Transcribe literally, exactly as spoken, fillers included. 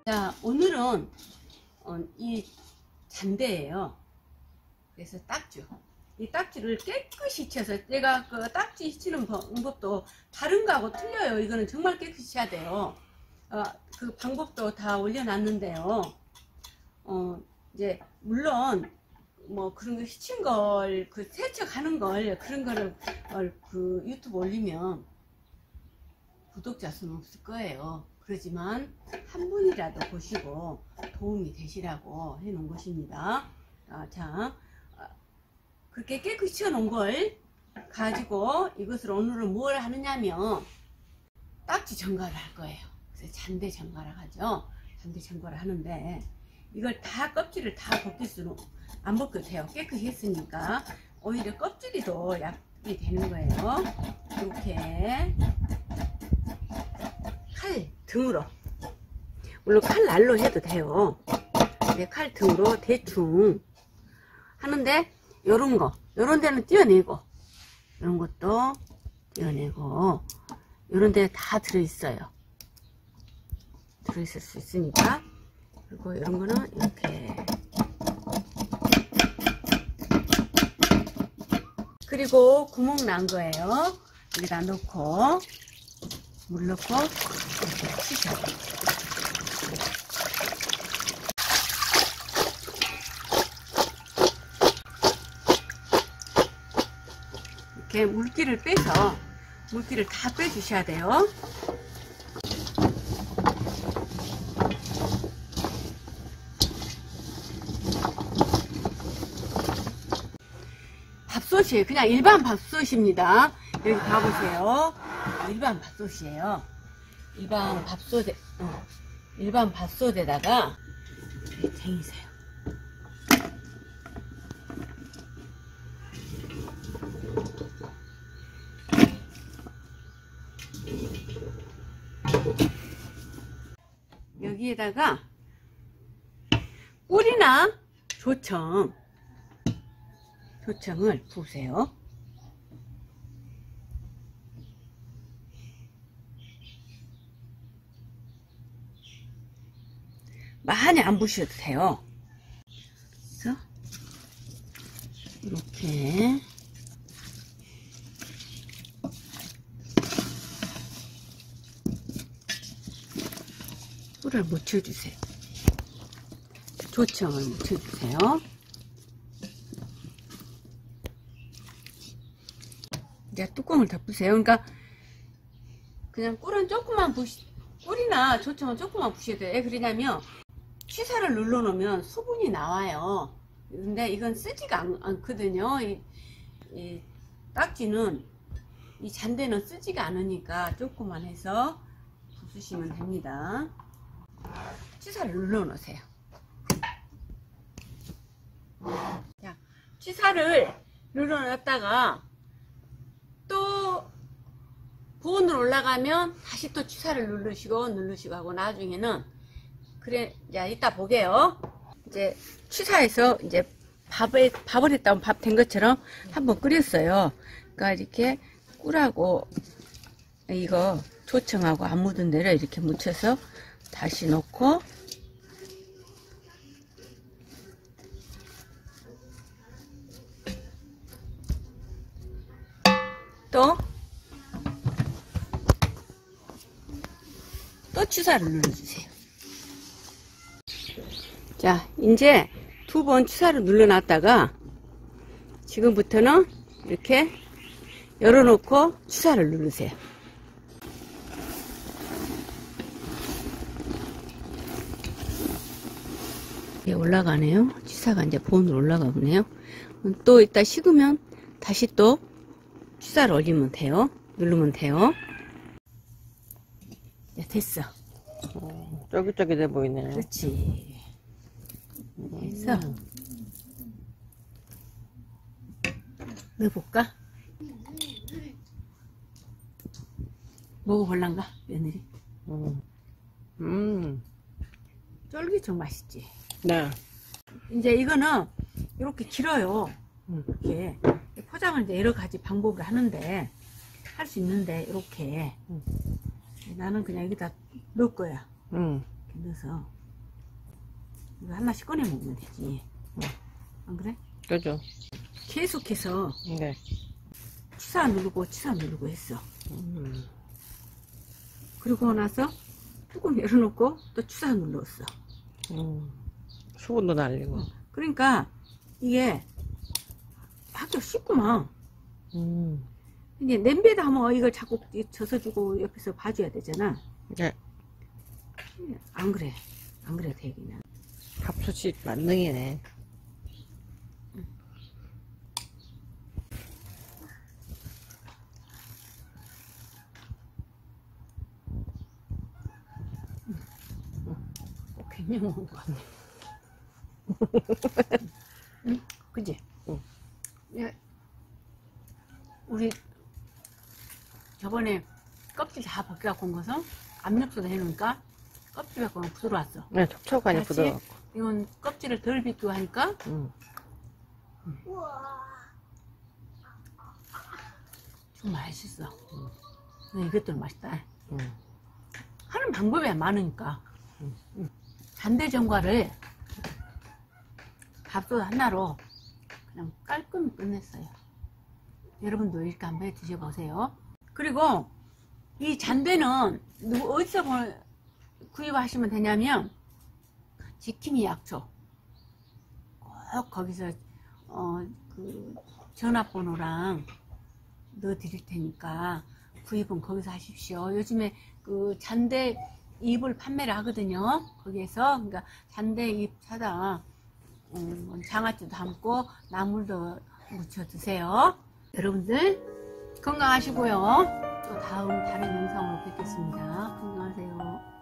자, 오늘은 어, 이 잔대예요. 그래서 딱주. 이 딱지를 깨끗이 쳐서, 내가 그 딱지 치는 방법도 다른 거하고 틀려요. 이거는 정말 깨끗이 해야 돼요. 어, 그 방법도 다 올려놨는데요. 어, 이제 물론 뭐 그런 거 휘친 걸, 그 세척하는 걸, 그런 거를 어, 그 유튜브 올리면 구독자 수는 없을 거예요. 그러지만 한 분이라도 보시고 도움이 되시라고 해 놓은 것입니다. 아, 자, 그렇게 깨끗이 치워 놓은 걸 가지고 이것을 오늘은 뭘 하느냐면 딱지 전갈을 할 거예요. 그래서 잔대 전갈을 하죠. 잔대 전갈을 하는데 이걸 다 껍질을 다 벗길 수는 안 벗겨도 돼요. 깨끗이 했으니까 오히려 껍질이 더 약이 되는 거예요. 이렇게 칼 등으로, 물론 칼 날로 해도 돼요. 네, 칼 등으로 대충 하는데 요런 거, 요런 데는 떼어내고, 요런 것도 떼어내고, 요런 데는 다 들어있어요. 들어있을 수 있으니까. 그리고 요런 거는 이렇게. 그리고 구멍 난 거예요. 여기다 넣고, 물 넣고, 이렇게 치셔요. 이렇게 물기를 빼서, 물기를 다 빼주셔야 돼요. 밥솥이에요. 그냥 일반 밥솥입니다. 여기 봐보세요. 일반 밥솥이에요. 일반 밥솥에, 어, 일반 밥솥에다가 쟁이세요. 여기에다가 꿀이나 조청, 조청을 부으세요. 많이 안 부셔도 돼요. 그래서 이렇게 꿀을 묻혀주세요. 조청을 묻혀주세요. 이제 뚜껑을 덮으세요. 그러니까 그냥 꿀은 조금만 부시, 꿀이나 조청은 조금만 부셔도 돼요. 왜 그러냐면 취사를 눌러 놓으면 수분이 나와요. 근데 이건 쓰지가 않, 않거든요. 이, 이 딱지는, 이 잔대는 쓰지가 않으니까 조금만 해서 부수시면 됩니다. 취사를 눌러 놓으세요. 자, 취사를 눌러 놨다가 또 보온으로 올라가면 다시 또 취사를 누르시고 누르시고 하고 나중에는, 그래, 이제 이따 보게요. 이제 취사해서 이제 밥에, 밥을 했다면 밥 된 것처럼 한번 끓였어요. 그러니까 이렇게 꿀하고 이거 조청하고 안 묻은 데를 이렇게 묻혀서 다시 넣고, 또, 또 취사를 눌러주세요. 자, 이제 두 번 취사를 눌러놨다가 지금부터는 이렇게 열어놓고 취사를 누르세요. 예, 올라가네요. 취사가 이제 보온으로 올라가보네요. 또 이따 식으면 다시 또 취사를 올리면 돼요. 누르면 돼요. 네, 됐어. 어, 쫄깃쫄깃해 보이네요. 그렇지. 그래서 음. 넣어볼까? 먹어볼란가? 며느리. 음. 음. 쫄깃쫄깃 맛있지? 네. 이제 이거는 이렇게 길어요. 음. 이렇게 포장을 이제 여러 가지 방법으로 하는데, 할 수 있는데, 이렇게. 음. 나는 그냥 여기다 넣을 거야. 음. 이렇게 넣어서. 이거 하나씩 꺼내 먹으면 되지. 안 그래? 그죠? 계속해서 네. 치사 누르고 치사 누르고 했어. 음. 그리고 나서 뚜껑 열어놓고 또 치사 눌렀어. 음. 수분도 날리고. 그러니까 이게 학교 쉽구만. 음. 이제 냄비에다 하면 이걸 자꾸 젖어주고 옆에서 봐줘야 되잖아. 네. 안 그래. 안 그래 되기는. 밥솥이 만능이네. 굉장히 먹은 것 같네. 응? 그치? 응. 예. 우리 저번에 껍질 다 벗겨갖고 온 것은 압력솥에 해놓으니까 껍질 갖고 부드러웠어. 네, 촉촉하니 같이 부드러워. 이건 껍질을 덜 벗기고 하니까 음. 좀 맛있어. 음. 이것도 맛있다. 음. 하는 방법이 많으니까. 음. 음. 잔대전과를 밥솥 하나로 그냥 깔끔히 끝냈어요. 여러분도 이렇게 한번 해 드셔보세요. 그리고 이 잔대는 누구 어디서 구입하시면 되냐면 지킴이 약초 꼭 거기서 어, 그 전화번호랑 넣어 드릴 테니까 구입은 거기서 하십시오. 요즘에 그 잔대 잎을 판매를 하거든요. 거기에서 그러니까 잔대 잎 사다 음, 장아찌도 담고 나물도 무쳐 드세요. 여러분들 건강하시고요. 또 다음 다른 영상으로 뵙겠습니다. 건강하세요.